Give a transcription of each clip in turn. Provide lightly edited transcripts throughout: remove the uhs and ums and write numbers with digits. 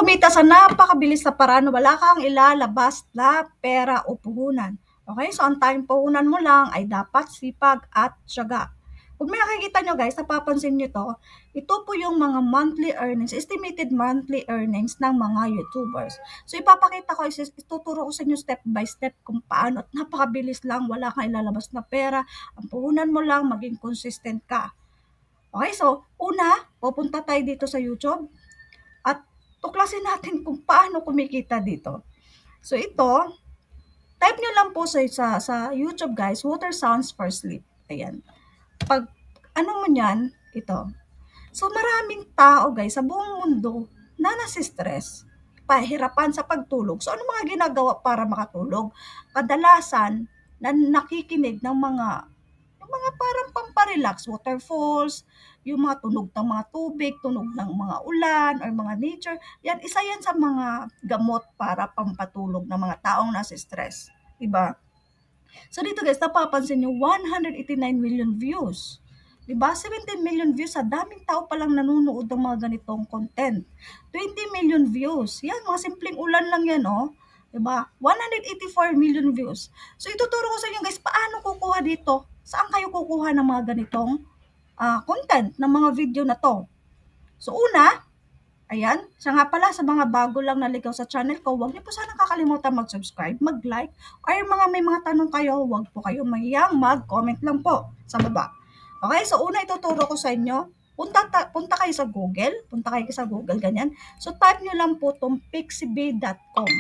kumita sa napakabilis na paraan, wala kang ilalabas na pera o puhunan. Okay? So, ang tayong puhunan mo lang ay dapat sipag at tiyaga. Kung may nakikita nyo guys, napapansin nyo ito po yung mga monthly earnings, estimated monthly earnings ng mga YouTubers. So, ipapakita ko, ituturo ko sa inyo step by step kung paano at napakabilis lang, wala kang ilalabas na pera, ang puhunan mo lang, maging consistent ka. Okay, so, una, pupunta tayo dito sa YouTube at tuklasin natin kung paano kumikita dito. So, ito, type nyo lang po sa YouTube guys, water sounds for sleep. Ayan. Pag ano mo yan, ito. So maraming tao guys sa buong mundo na nasistress, pahirapan sa pagtulog. So ano mga ginagawa para makatulog? Kadalasan na nakikinig ng yung mga parang pamparelax, waterfalls, yung mga tunog ng mga tubig, tunog ng mga ulan or mga nature. Yan, isa yan sa mga gamot para pampatulog ng mga taong nasistress. Diba? So dito guys, napapansin nyo, 189 million views. Diba? 17 million views, sa daming tao palang nanonood ng mga ganitong content. 20 million views. Yan, mga simpleng ulan lang yan, oh. Diba? 184 million views. So ituturo ko sa inyo guys, paano kukuha dito? Saan kayo kukuha ng mga ganitong content, ng mga video na to? So una, ayan, siya nga pala sa mga bago lang naligaw sa channel ko, huwag niyo po sana kakalimutan mag-subscribe, mag-like, or may mga tanong kayo, huwag po kayo mahiyang mag-comment lang po sa baba. Okay, so una ituturo ko sa inyo, punta kayo sa Google, ganyan. So type nyo lang po itong pixibay.com.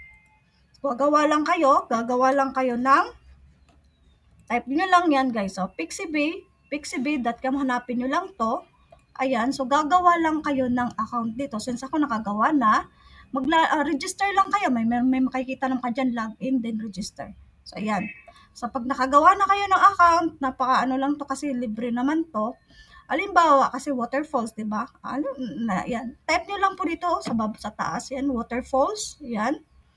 Gagawa lang kayo ng, type nyo lang yan guys, so pixibay.com, hanapin nyo lang to. Ayan, so gagawa lang kayo ng account dito. Since ako nakagawa na, register lang kayo. May makikita naman ka dyan, login, then register. So, ayan. So, pag nakagawa na kayo ng account, napaka-ano lang to kasi libre naman to. Halimbawa, kasi waterfalls, di ba? Ayan. Type nyo lang po dito sa taas. Yan, waterfalls. Ayan.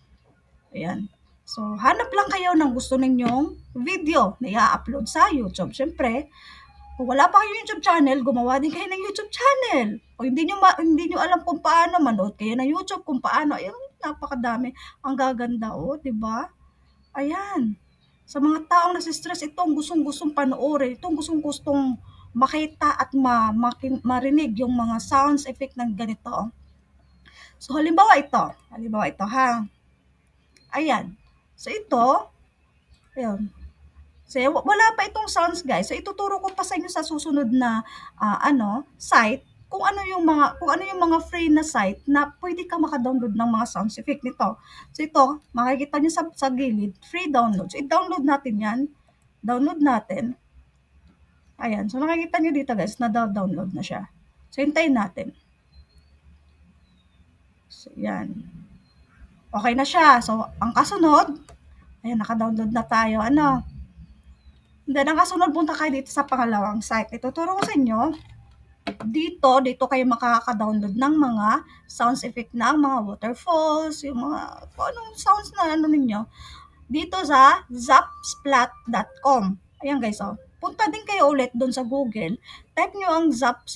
Ayan. So, hanap lang kayo ng gusto ninyong video na i-upload sa YouTube. Siyempre, kung wala pa kayong YouTube channel, gumawa din kayo ng YouTube channel. O hindi nyo alam kung paano, manood kayo ng YouTube kung paano. Ayun, napakadami. Ang gaganda, di ba? Ayan. Sa mga taong nasistress, ito ang gustong-gustong panoorin. Ito ang gustong-gustong makita at marinig yung mga sounds effect ng ganito. So, halimbawa ito ha. Ayan. So, ito, ayun. So, wala pa itong sounds guys. So, ituturo ko pa sa inyo sa susunod na site kung ano yung mga free na site na pwede ka maka-download ng mga sound effect nito. So, ito, makikita niyo sa gilid, free download. So, i-download natin yan. Download natin. Ayan. So, makikita niyo dito guys, na-download na siya. So, hintayin natin. So, yan. Okay na siya. So, ang kasunod, ayan, naka-download na tayo. Then, ang kasunod, punta kayo dito sa pangalawang site. Ituturo ko sa inyo, dito kayo makaka-download ng mga sounds effect ng mga waterfalls, yung mga, kung anong sounds na ninyo, dito sa zapsplat.com. Ayan guys, punta din kayo ulit doon sa Google, type nyo ang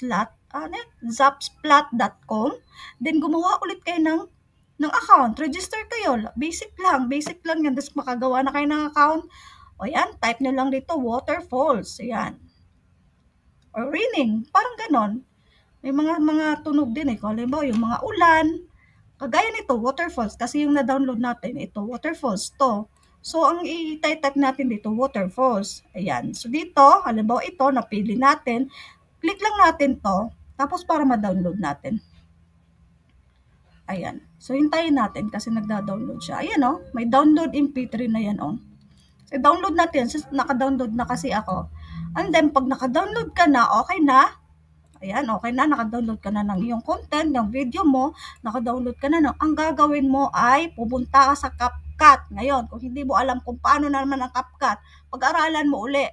zapsplat.com, then gumawa ulit kayo ng account, register kayo, basic lang yan, tapos makagawa na kayo ng account. O yan, type nyo lang dito, waterfalls. Ayan. Or raining. Parang ganon. May mga tunog din Kung halimbawa, yung mga ulan. Kagaya nito, waterfalls. Kasi yung na-download natin, ito, waterfalls to. So, ang i-type natin dito, waterfalls. Ayan. So, dito, halimbawa ito, napili natin. Click lang natin to. Tapos, para ma-download natin. Ayan. So, hintayin natin kasi nagda-download siya. Ayan, may download MP3 na yan, i-download natin, naka-download na kasi ako. And then, pag naka-download ka na, okay na. Ayan, okay na, naka-download ka na ng iyong content, ng video mo, naka-download ka na. Ang gagawin mo ay pupunta ka sa CapCut. Ngayon, kung hindi mo alam kung paano naman ang CapCut, pag-aralan mo uli.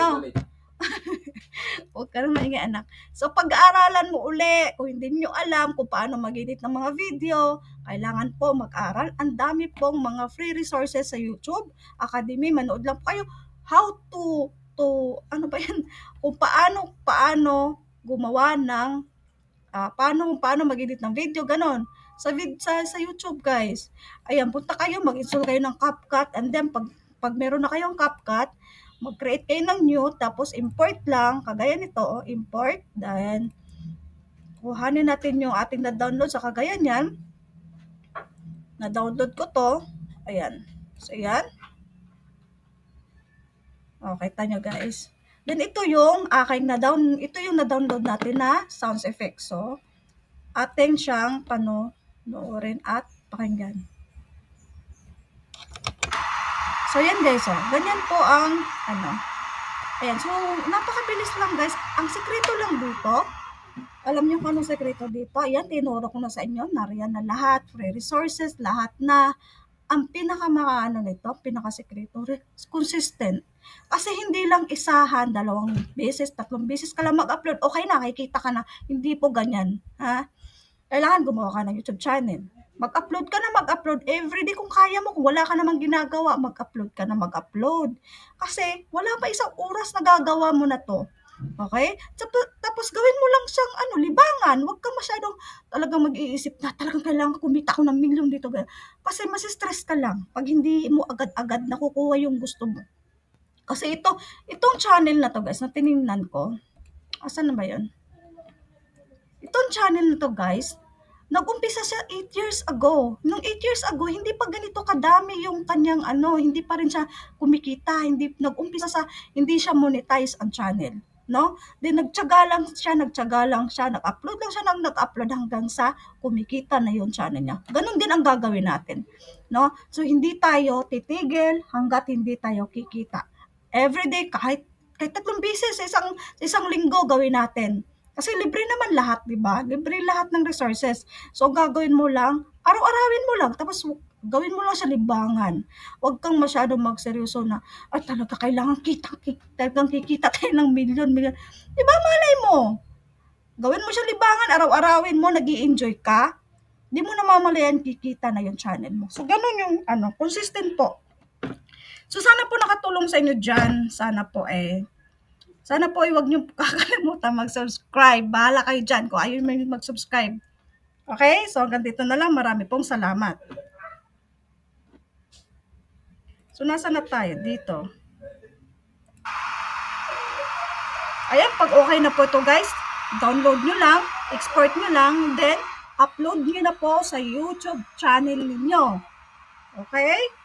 Huwag ka na maingay anak. So, pag-aaralan mo uli, kung hindi nyo alam kung paano mag-edit ng mga video, kailangan po mag-aral. Ang dami pong mga free resources sa YouTube Academy. Manood lang po kayo how to kung paano gumawa ng paano mag-edit ng video, ganon. Sa YouTube, guys. Ayan, punta kayo, mag-install kayo ng CapCut, and then pag meron na kayong CapCut, mag-create kayo ng new, tapos import lang, kagaya nito, import, then kuhanin natin yung ating na-download sa kagaya niyan. Na-download ko to. Ayan. So, ayan. Okay, kita nyo guys. Then, ito yung na-download natin na sounds effect. So, ating siyang panoorin at pakinggan. So, yan guys. Oh. Ganyan po ang, ayan. So, napakabilis lang guys. Ang sekreto lang dito, alam niyo kung anong sekreto dito? Ayan, tinuro ko na sa inyo. Nariyan na lahat. Free resources, lahat na. Ang pinakasekreto, consistent. Kasi hindi lang isahan, 2 beses, 3 beses ka lang mag-upload. Okay na, kikita ka na. Hindi po ganyan. Ha? Kailangan gumawa ka ng YouTube channel. Mag-upload ka na mag-upload everyday kung kaya mo. Kung wala ka namang ginagawa, mag-upload ka na mag-upload. Kasi wala pa isang oras na gagawa mo na to. Okay? Tapos gawin mo lang siyang libangan. Huwag kang masyadong talagang mag-iisip na talagang kailangan kumita ako ng milyon dito. Kasi masistress ka lang pag hindi mo agad-agad nakukuha yung gusto mo. Kasi itong channel na to guys, na tinignan ko. Asan na ba yun? Itong channel na to guys, nag-umpisa siya 8 years ago. Nung 8 years ago, hindi pa ganito kadami yung kanyang hindi pa rin siya kumikita. Hindi siya monetize ang channel. No? Then nagtiyaga lang siya, nag-upload lang siya nag-upload hanggang sa kumikita na yung channel niya. Ganon din ang gagawin natin. No? So hindi tayo titigil hanggat hindi tayo kikita. Everyday, kahit 3 beses sa isang linggo gawin natin. Kasi libre naman lahat, di ba? Libre lahat ng resources. So gagawin mo lang, araw-arawin mo lang, tapos gawin mo lang sa libangan. Huwag kang masyadong magseryoso na, talaga kailangan talagang kikita tayo ng milyon. Di ba, malay mo? Gawin mo siya libangan, araw-arawin mo, nag-i-enjoy ka, di mo namamalayan kikita na yung channel mo. So, ganun yung, consistent po. So, sana po nakatulong sa inyo dyan. Sana po huwag niyo kakalimutan mag-subscribe. Bahala kayo dyan kung ayaw mo mag-subscribe. Okay? So, hanggang dito na lang. Marami pong salamat. So, nasa na tayo? Dito. Ayan, pag okay na po ito guys, download nyo lang, export nyo lang, then upload nyo na po sa YouTube channel ninyo. Okay?